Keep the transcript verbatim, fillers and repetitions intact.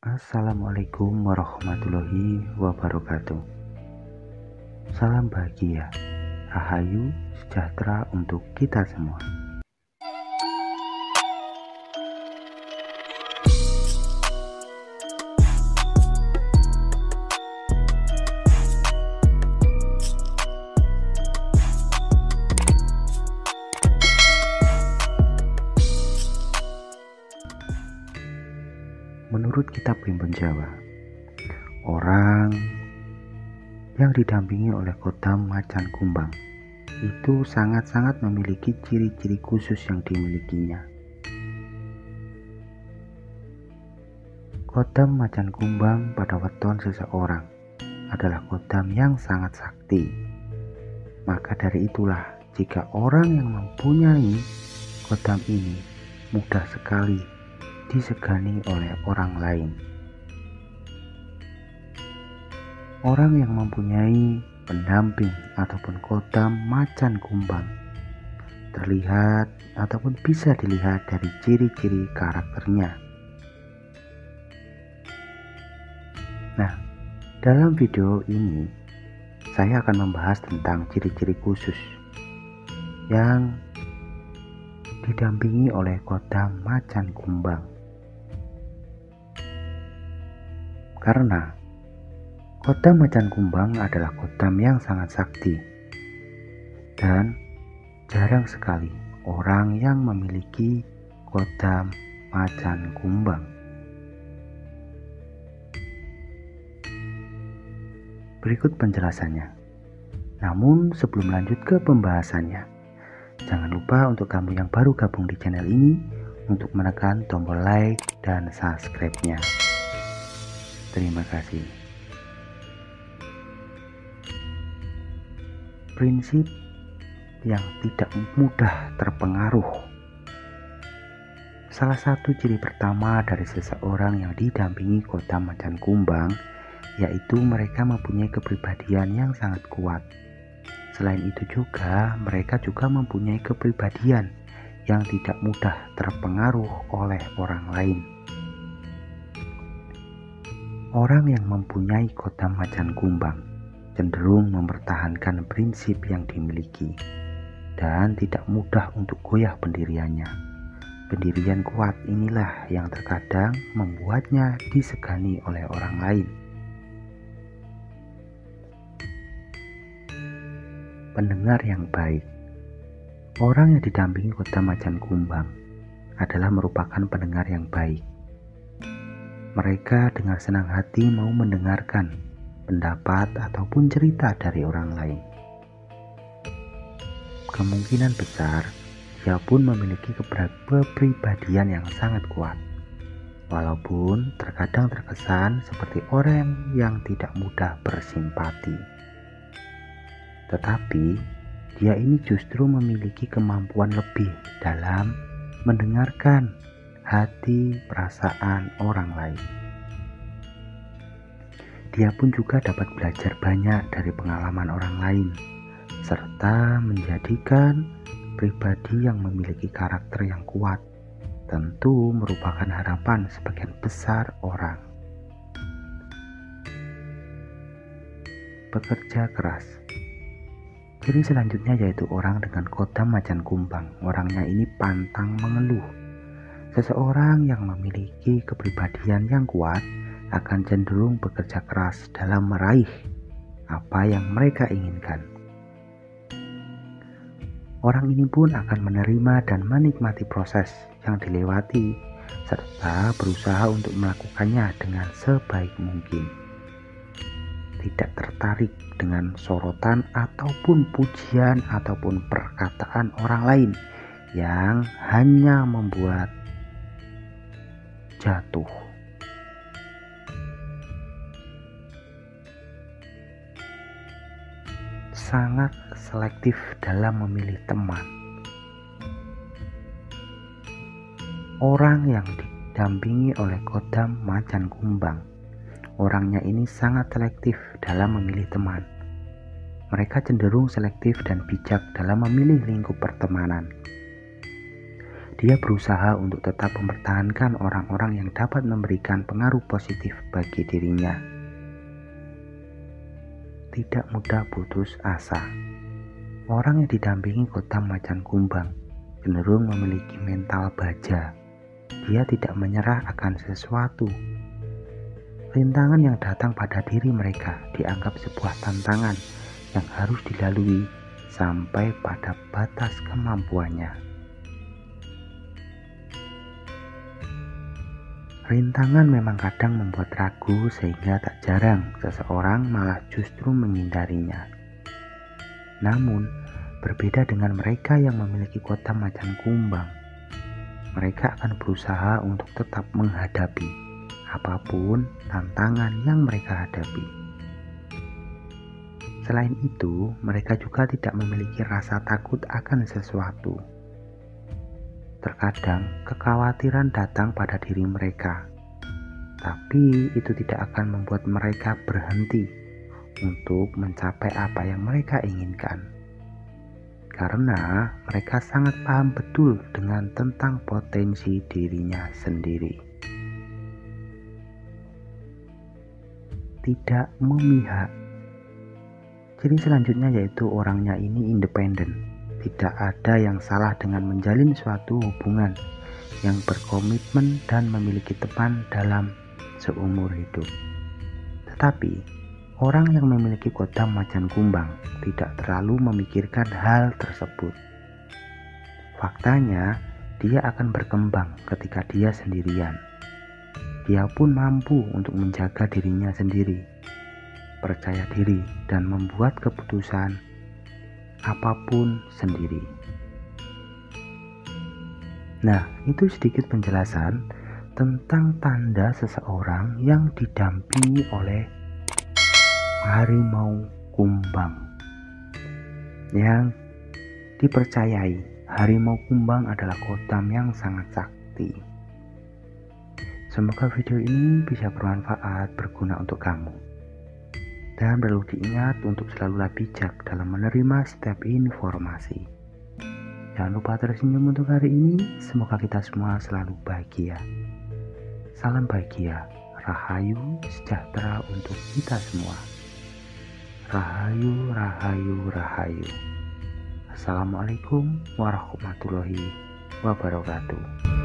Assalamualaikum warahmatullahi wabarakatuh. Salam bahagia, rahayu, sejahtera untuk kita semua. Menurut kitab Primbon Jawa, orang yang didampingi oleh Kodam Macan Kumbang itu sangat-sangat memiliki ciri-ciri khusus yang dimilikinya. Kodam Macan Kumbang pada weton seseorang adalah kodam yang sangat sakti. Maka dari itulah, jika orang yang mempunyai kodam ini mudah sekali disegani oleh orang lain. Orang yang mempunyai pendamping ataupun kodam macan kumbang terlihat ataupun bisa dilihat dari ciri-ciri karakternya. Nah, dalam video ini saya akan membahas tentang ciri-ciri khusus yang didampingi oleh kodam macan kumbang. Karena kodam macan kumbang adalah kodam yang sangat sakti dan jarang sekali orang yang memiliki kodam macan kumbang. Berikut penjelasannya. Namun sebelum lanjut ke pembahasannya, jangan lupa untuk kamu yang baru gabung di channel ini untuk menekan tombol like dan subscribe-nya. Terima kasih. Prinsip yang tidak mudah terpengaruh. Salah satu ciri pertama dari seseorang yang didampingi kodam macan kumbang yaitu mereka mempunyai kepribadian yang sangat kuat. Selain itu juga mereka juga mempunyai kepribadian yang tidak mudah terpengaruh oleh orang lain. Orang yang mempunyai kodam macan kumbang cenderung mempertahankan prinsip yang dimiliki dan tidak mudah untuk goyah pendiriannya. Pendirian kuat inilah yang terkadang membuatnya disegani oleh orang lain. Pendengar yang baik. Orang yang didampingi kodam macan kumbang adalah merupakan pendengar yang baik. Mereka dengan senang hati mau mendengarkan pendapat ataupun cerita dari orang lain. Kemungkinan besar dia pun memiliki kepribadian yang sangat kuat, walaupun terkadang terkesan seperti orang yang tidak mudah bersimpati. Tetapi dia ini justru memiliki kemampuan lebih dalam mendengarkan hati, perasaan orang lain. Dia pun juga dapat belajar banyak dari pengalaman orang lain, serta menjadikan pribadi yang memiliki karakter yang kuat tentu merupakan harapan sebagian besar orang. Bekerja keras. Ciri selanjutnya yaitu orang dengan kodam macan kumbang. Orangnya ini pantang mengeluh. Seseorang yang memiliki kepribadian yang kuat akan cenderung bekerja keras dalam meraih apa yang mereka inginkan. Orang ini pun akan menerima dan menikmati proses yang dilewati serta berusaha untuk melakukannya dengan sebaik mungkin. Tidak tertarik dengan sorotan ataupun pujian ataupun perkataan orang lain yang hanya membuat jatuh. Sangat selektif dalam memilih teman. Orang yang didampingi oleh kodam macan kumbang, orangnya ini sangat selektif dalam memilih teman. Mereka cenderung selektif dan bijak dalam memilih lingkup pertemanan. Dia berusaha untuk tetap mempertahankan orang-orang yang dapat memberikan pengaruh positif bagi dirinya. Tidak mudah putus asa. Orang yang didampingi Gautam Macan Kumbang cenderung memiliki mental baja. Dia tidak menyerah akan sesuatu. Rintangan yang datang pada diri mereka dianggap sebuah tantangan yang harus dilalui sampai pada batas kemampuannya. Rintangan memang kadang membuat ragu sehingga tak jarang seseorang malah justru menghindarinya. Namun, berbeda dengan mereka yang memiliki Gautam Macan Kumbang, mereka akan berusaha untuk tetap menghadapi apapun tantangan yang mereka hadapi. Selain itu, mereka juga tidak memiliki rasa takut akan sesuatu. Terkadang kekhawatiran datang pada diri mereka, tapi itu tidak akan membuat mereka berhenti untuk mencapai apa yang mereka inginkan. Karena mereka sangat paham betul dengan tentang potensi dirinya sendiri. Tidak memihak. Ciri selanjutnya yaitu orangnya ini independen. Tidak ada yang salah dengan menjalin suatu hubungan yang berkomitmen dan memiliki teman dalam seumur hidup. Tetapi, orang yang memiliki Gautam Macan Kumbang tidak terlalu memikirkan hal tersebut. Faktanya, dia akan berkembang ketika dia sendirian. Dia pun mampu untuk menjaga dirinya sendiri, percaya diri, dan membuat keputusan apapun sendiri. Nah, itu sedikit penjelasan tentang tanda seseorang yang didampingi oleh harimau kumbang. Yang dipercayai harimau kumbang adalah Gautam yang sangat sakti. Semoga video ini bisa bermanfaat, berguna untuk kamu. Dan perlu diingat untuk selalulah bijak dalam menerima setiap informasi. Jangan lupa tersenyum untuk hari ini. Semoga kita semua selalu bahagia. Salam bahagia, rahayu, sejahtera untuk kita semua. Rahayu, rahayu, rahayu. Assalamualaikum warahmatullahi wabarakatuh.